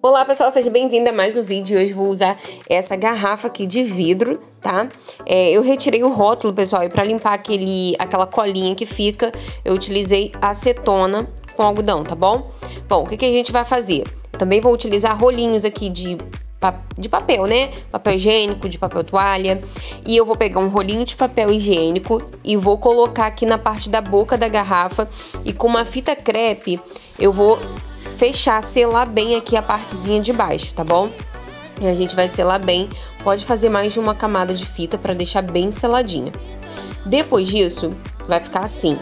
Olá pessoal, seja bem-vindo a mais um vídeo. Hoje vou usar essa garrafa aqui de vidro, tá? Eu retirei o rótulo, pessoal, e para limpar aquela colinha que fica, eu utilizei acetona com algodão, tá bom? Bom, o que a gente vai fazer? Eu também vou utilizar rolinhos aqui de papel, né? Papel higiênico, de papel toalha. E eu vou pegar um rolinho de papel higiênico e vou colocar aqui na parte da boca da garrafa e com uma fita crepe eu vou fechar, selar bem aqui a partezinha de baixo, tá bom? E a gente vai selar bem, pode fazer mais de uma camada de fita para deixar bem seladinha. Depois disso, vai ficar assim.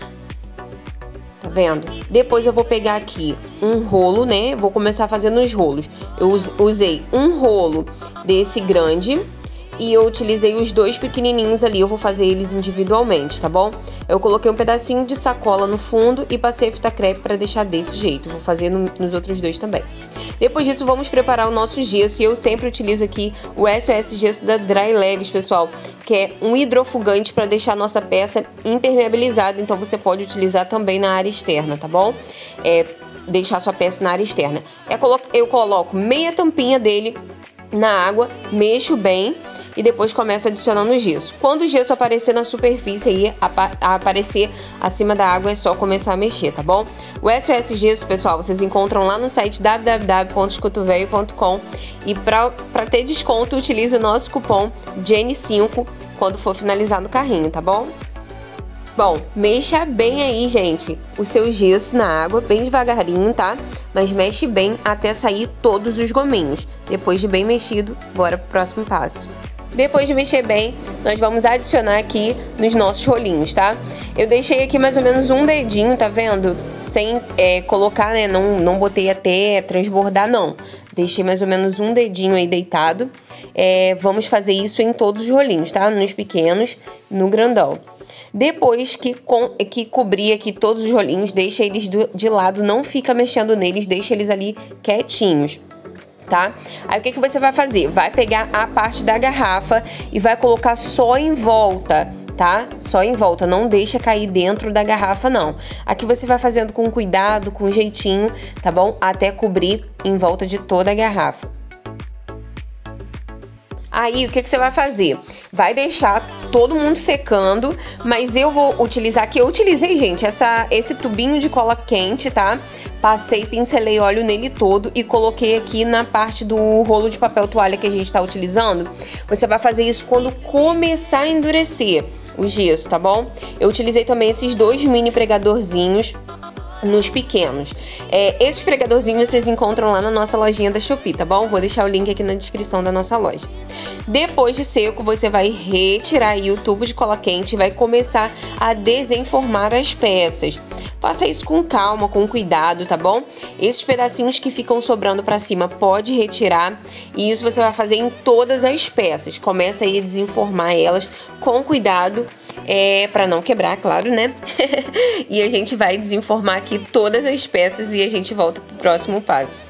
Tá vendo? Depois eu vou pegar aqui um rolo, né? Vou começar fazendo os rolos. Eu usei um rolo desse grande e eu utilizei os dois pequenininhos ali. Eu vou fazer eles individualmente, tá bom? Eu coloquei um pedacinho de sacola no fundo e passei a fita crepe para deixar desse jeito. Vou fazer nos outros dois também. Depois disso, vamos preparar o nosso gesso. E eu sempre utilizo aqui o SOS Gesso da Dry Leves, pessoal, que é um hidrofugante para deixar a nossa peça impermeabilizada. Então, você pode utilizar também na área externa, tá bom? Deixar sua peça na área externa. Eu coloco meia tampinha dele na água, mexo bem e depois começo adicionando o gesso. Quando o gesso aparecer na superfície aí, aparecer acima da água, é só começar a mexer, tá bom? O SOS Gesso, pessoal, vocês encontram lá no site www.escotovelho.com e para ter desconto, utilize o nosso cupom JENNY5 quando for finalizar no carrinho, tá bom? Bom, mexa bem aí, gente, o seu gesso na água, bem devagarinho, tá? Mas mexe bem até sair todos os gominhos. Depois de bem mexido, bora pro próximo passo. Depois de mexer bem, nós vamos adicionar aqui nos nossos rolinhos, tá? Eu deixei aqui mais ou menos um dedinho, tá vendo? Sem colocar, né? Não botei até transbordar, não. Deixei mais ou menos um dedinho aí deitado. Vamos fazer isso em todos os rolinhos, tá? Nos pequenos, no grandão. Depois que cobrir aqui todos os rolinhos, deixa eles de lado, não fica mexendo neles, deixa eles ali quietinhos, tá? Aí o que você vai fazer? Vai pegar a parte da garrafa e vai colocar só em volta, tá? Só em volta, não deixa cair dentro da garrafa, não. Aqui você vai fazendo com cuidado, com jeitinho, tá bom? Até cobrir em volta de toda a garrafa. Aí, o que você vai fazer? Vai deixar todo mundo secando, mas eu vou utilizar aqui, eu utilizei, gente, esse tubinho de cola quente, tá? Passei, pincelei óleo nele todo e coloquei aqui na parte do rolo de papel toalha que a gente tá utilizando. Você vai fazer isso quando começar a endurecer o gesso, tá bom? Eu utilizei também esses dois mini pregadorzinhos nos pequenos. Esses pregadorzinhos vocês encontram lá na nossa lojinha da Shopee, tá bom? Vou deixar o link aqui na descrição da nossa loja. Depois de seco, você vai retirar aí o tubo de cola quente e vai começar a desenformar as peças. Faça isso com calma, com cuidado, tá bom? Esses pedacinhos que ficam sobrando pra cima, pode retirar. E isso você vai fazer em todas as peças. Começa aí a desenformar elas com cuidado, pra não quebrar, claro, né? E a gente vai desenformar aqui todas as peças e a gente volta pro próximo passo.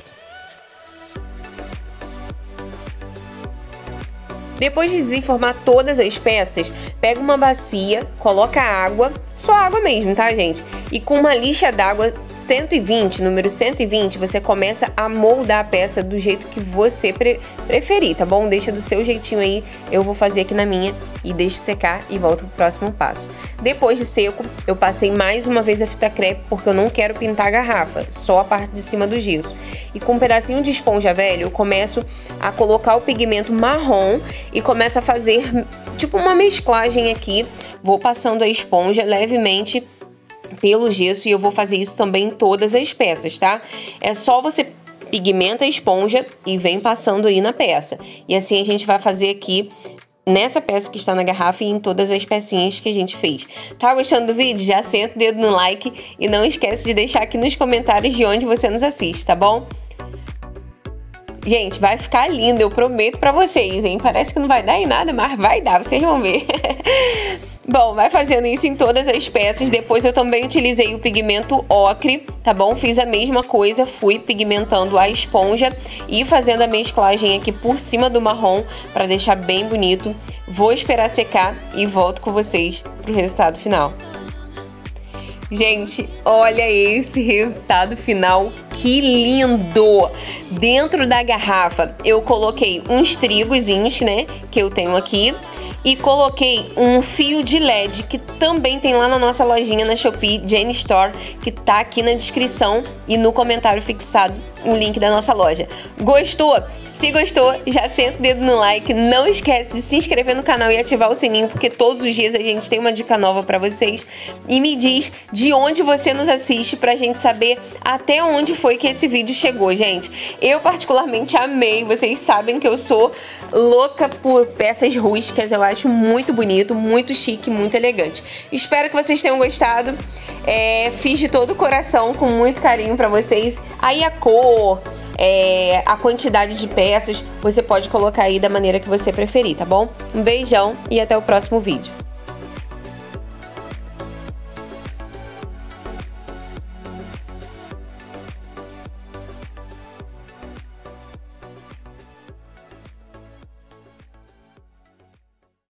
Depois de desenformar todas as peças, pega uma bacia, coloca água, só água mesmo, tá, gente? E com uma lixa d'água 120, número 120, você começa a moldar a peça do jeito que você preferir, tá bom? Deixa do seu jeitinho aí, eu vou fazer aqui na minha e deixo secar e volto pro próximo passo. Depois de seco, eu passei mais uma vez a fita crepe porque eu não quero pintar a garrafa, só a parte de cima do gesso. E com um pedacinho de esponja velha, eu começo a colocar o pigmento marrom e começo a fazer tipo uma mesclagem aqui. Vou passando a esponja levemente pelo gesso e eu vou fazer isso também em todas as peças, tá? É só você pigmenta a esponja e vem passando aí na peça. E assim a gente vai fazer aqui nessa peça que está na garrafa e em todas as pecinhas que a gente fez. Tá gostando do vídeo? Já senta o dedo no like e não esquece de deixar aqui nos comentários de onde você nos assiste, tá bom? Gente, vai ficar lindo, eu prometo pra vocês, hein? Parece que não vai dar em nada, mas vai dar, vocês vão ver. Bom, vai fazendo isso em todas as peças. Depois eu também utilizei o pigmento ocre, tá bom? Fiz a mesma coisa, fui pigmentando a esponja e fazendo a mesclagem aqui por cima do marrom pra deixar bem bonito. Vou esperar secar e volto com vocês pro resultado final. Gente, olha esse resultado final, que lindo! Dentro da garrafa eu coloquei uns trigozinhos, né, que eu tenho aqui, e coloquei um fio de LED que também tem lá na nossa lojinha na Shopee, Jane Store, que tá aqui na descrição e no comentário fixado o link da nossa loja. Gostou? Se gostou, já senta o dedo no like, não esquece de se inscrever no canal e ativar o sininho, porque todos os dias a gente tem uma dica nova pra vocês. E me diz de onde você nos assiste pra gente saber até onde foi que esse vídeo chegou, gente. Eu particularmente amei, vocês sabem que eu sou louca por peças rústicas, eu acho muito bonito, muito chique, muito elegante. Espero que vocês tenham gostado. Fiz de todo o coração, com muito carinho pra vocês. Aí a cor, a quantidade de peças, você pode colocar aí da maneira que você preferir, tá bom? Um beijão e até o próximo vídeo.